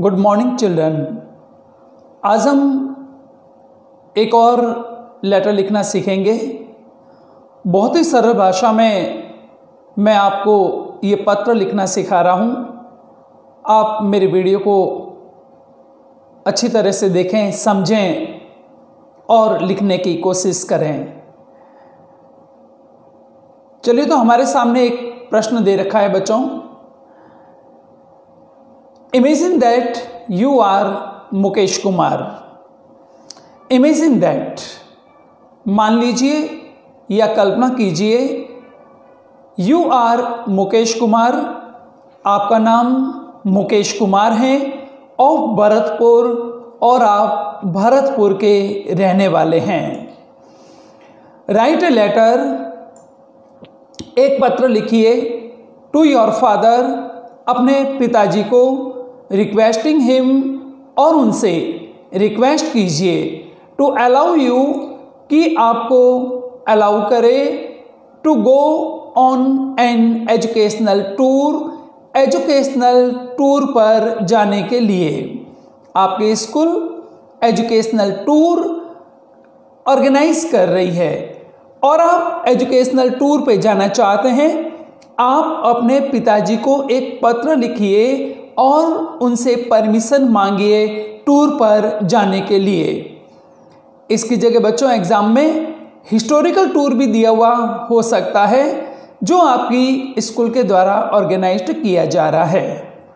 Good morning children. आज हम एक और लेटर लिखना सीखेंगे। बहुत ही सरल भाषा में मैं आपको ये पत्र लिखना सिखा रहा हूँ। आप मेरे वीडियो को अच्छी तरह से देखें, समझें और लिखने की कोशिश करें। चलिए, तो हमारे सामने एक प्रश्न दे रखा है बच्चों। Imagine that you are Mukesh Kumar. Imagine that, मान लीजिए या कल्पना कीजिए, यू आर मुकेश कुमार, आपका नाम मुकेश कुमार है ऑफ भरतपुर और आप भरतपुर के रहने वाले हैं। राइट ए लेटर, एक पत्र लिखिए टू योर फादर, अपने पिताजी को, रिक्वेस्टिंग हिम, और उनसे रिक्वेस्ट कीजिए टू अलाउ यू, कि आपको अलाउ करे, to go on an educational tour, educational tour पर जाने के लिए। आपके स्कूल एजुकेशनल टूर ऑर्गेनाइज कर रही है और आप एजुकेशनल टूर पे जाना चाहते हैं। आप अपने पिताजी को एक पत्र लिखिए और उनसे परमिशन मांगिए टूर पर जाने के लिए। इसकी जगह बच्चों एग्जाम में हिस्टोरिकल टूर भी दिया हुआ हो सकता है, जो आपकी स्कूल के द्वारा ऑर्गेनाइज्ड किया जा रहा है।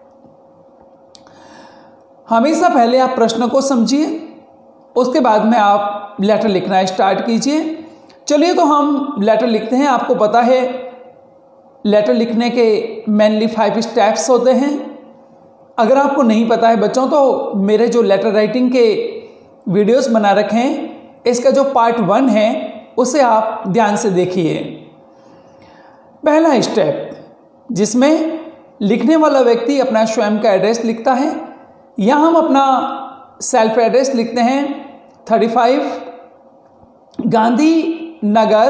हमेशा पहले आप प्रश्न को समझिए, उसके बाद में आप लेटर लिखना स्टार्ट कीजिए। चलिए, तो हम लेटर लिखते हैं। आपको पता है लेटर लिखने के मेनली 5 स्टेप्स होते हैं। अगर आपको नहीं पता है बच्चों, तो मेरे जो लेटर राइटिंग के वीडियोस बना रखे हैं, इसका जो पार्ट 1 है उसे आप ध्यान से देखिए। पहला स्टेप, जिसमें लिखने वाला व्यक्ति अपना स्वयं का एड्रेस लिखता है। यहाँ हम अपना सेल्फ एड्रेस लिखते हैं 35 गांधी नगर,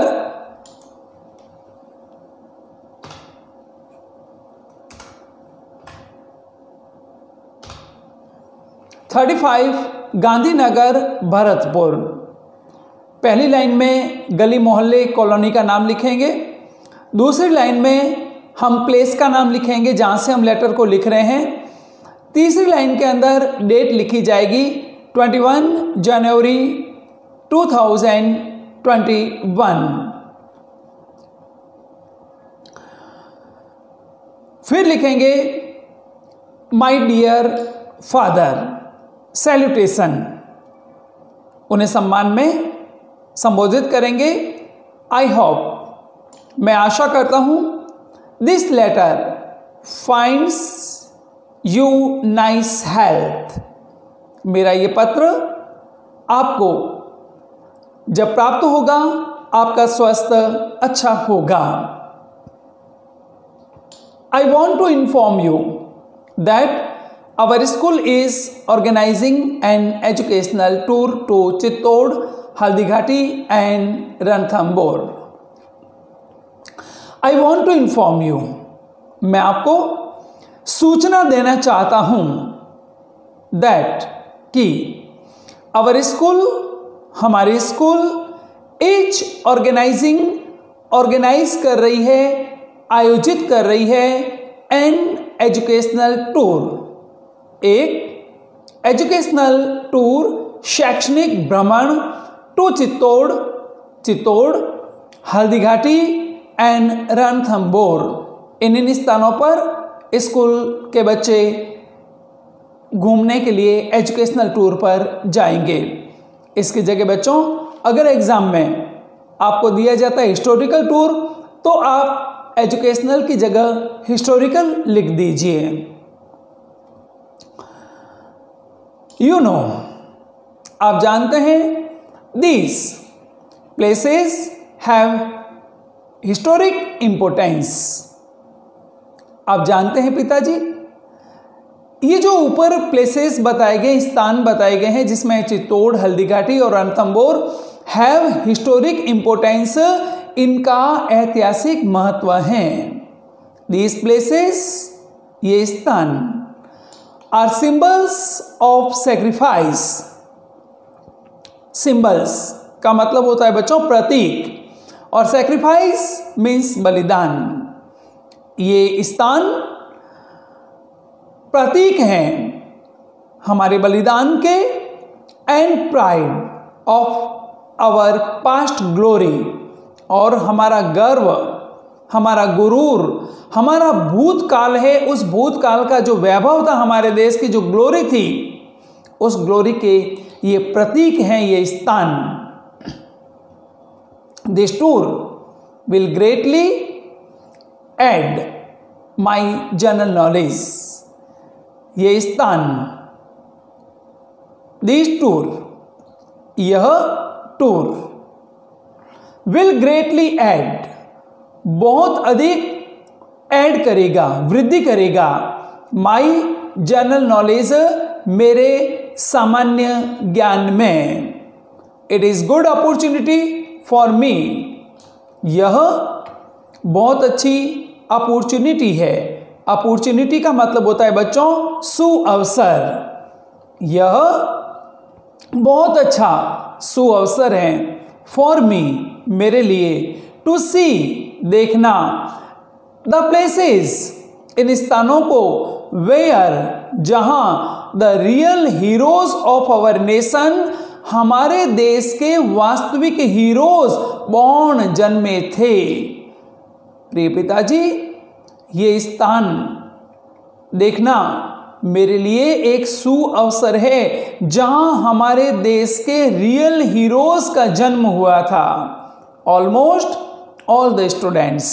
गांधीनगर भरतपुर। पहली लाइन में गली मोहल्ले कॉलोनी का नाम लिखेंगे। दूसरी लाइन में हम प्लेस का नाम लिखेंगे जहां से हम लेटर को लिख रहे हैं। तीसरी लाइन के अंदर डेट लिखी जाएगी 21 जनवरी 2021। फिर लिखेंगे माय डियर फादर, सैल्यूटेशन, उन्हें सम्मान में संबोधित करेंगे। आई होप, मैं आशा करता हूं, this letter finds you nice health, मेरा ये पत्र आपको जब प्राप्त होगा आपका स्वास्थ्य अच्छा होगा। I want to inform you that our school is organizing an educational tour to Chittod, Haldighati and Ranthambore. I want to inform you, मैं आपको सूचना देना चाहता हूं that कि our school, हमारी स्कूल is ऑर्गेनाइज कर रही है, आयोजित कर रही है an educational tour, एक एजुकेशनल टूर, शैक्षणिक भ्रमण, टू चित्तौड़, हल्दीघाटी एंड रणथंबोर। इन स्थानों पर स्कूल के बच्चे घूमने के लिए एजुकेशनल टूर पर जाएंगे। इसकी जगह बच्चों, अगर एग्जाम में आपको दिया जाता है हिस्टोरिकल टूर, तो आप एजुकेशनल की जगह हिस्टोरिकल लिख दीजिए। You know, आप जानते हैं, these places have historic importance। आप जानते हैं पिताजी, ये जो ऊपर प्लेसेस बताए गए, स्थान बताए गए हैं, जिसमें चित्तौड़, हल्दीघाटी और रणथंबोर हैव हिस्टोरिक इंपोर्टेंस, इनका ऐतिहासिक महत्व है। These places, ये स्थान are symbols of sacrifice. Symbols का मतलब होता है बच्चों प्रतीक, और सेक्रीफाइस मीन्स बलिदान। ये स्थान प्रतीक हैं हमारे बलिदान के, and pride of our past glory, और हमारा गर्व, हमारा गुरूर, हमारा भूतकाल है, उस भूतकाल का जो वैभव था, हमारे देश की जो ग्लोरी थी, उस ग्लोरी के ये प्रतीक हैं ये स्थान। This tour will greatly aid my general knowledge. ये स्थान, दिस टूर, यह टूर, विल ग्रेटली एड, बहुत अधिक ऐड करेगा, वृद्धि करेगा, माई जनरल नॉलेज, मेरे सामान्य ज्ञान में। It is good opportunity for me, यह बहुत अच्छी अपॉर्चुनिटी है। अपॉर्चुनिटी का मतलब होता है बच्चों सुअवसर। यह बहुत अच्छा सुअवसर है, फॉर मी, मेरे लिए, टू सी, देखना, द प्लेसेस, इन स्थानों को, वेयर, जहां the real heroes of our nation, हमारे देश के वास्तविक हीरोज बॉर्न जन्मे थे। प्रिय पिताजी, ये स्थान देखना मेरे लिए एक सुअवसर है जहां हमारे देश के रियल हीरोज का जन्म हुआ था। ऑलमोस्ट ऑल द स्टूडेंट्स,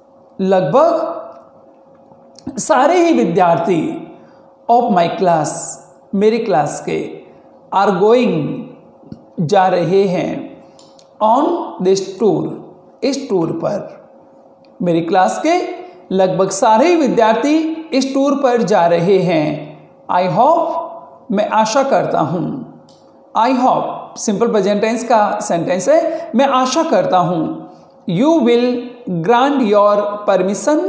लगभग सारे ही विद्यार्थी ऑफ माई क्लास, मेरी क्लास के, आर गोइंग, जा रहे हैं, ऑन दिस टूर, इस टूर पर। मेरी क्लास के लगभग सारे ही विद्यार्थी इस टूर पर जा रहे हैं। आई होप, मैं आशा करता हूं। I hope simple present tense का सेंटेंस है, मैं आशा करता हूं। You will grant your permission,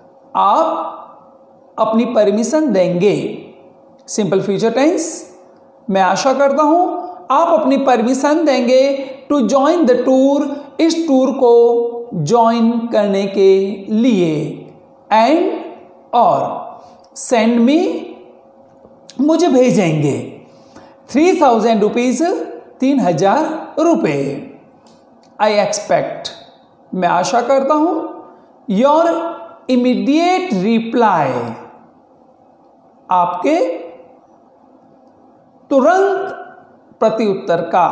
आप अपनी परमिशन देंगे। सिंपल फ्यूचर टेंस, मैं आशा करता हूं आप अपनी परमिशन देंगे टू जॉइन द टूर, इस टूर को ज्वाइन करने के लिए। एंड, और, सेंड मी, मुझे भेजेंगे 3000 रुपीज, 3000 रुपये। आई एक्सपेक्ट, मैं आशा करता हूं, योर इमीडिएट रिप्लाई, आपके तुरंत प्रत्युत्तर का।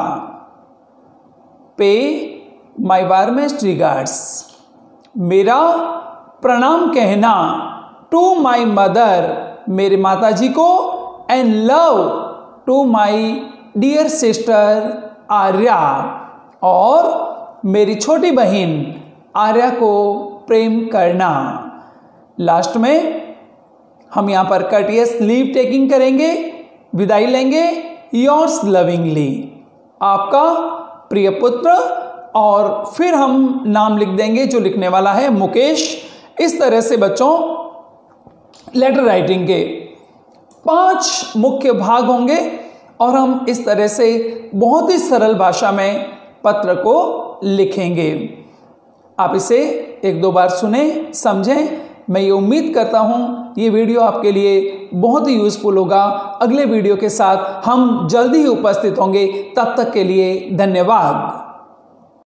पे माई वार्मेस्ट रिगार्ड्स, मेरा प्रणाम कहना, टू माई मदर, मेरे माताजी को, and love to my dear sister Arya, और मेरी छोटी बहन आर्या को प्रेम करना। लास्ट में हम यहां पर कर्टियस लीव टेकिंग करेंगे, विदाई लेंगे। योर्स लविंगली, आपका प्रिय पुत्र, और फिर हम नाम लिख देंगे, जो लिखने वाला है मुकेश। इस तरह से बच्चों लेटर राइटिंग के 5 मुख्य भाग होंगे, और हम इस तरह से बहुत ही सरल भाषा में पत्र को लिखेंगे। आप इसे 1-2 बार सुने, समझें। मैं ये उम्मीद करता हूँ ये वीडियो आपके लिए बहुत ही यूज़फुल होगा। अगले वीडियो के साथ हम जल्दी ही उपस्थित होंगे, तब तक के लिए धन्यवाद।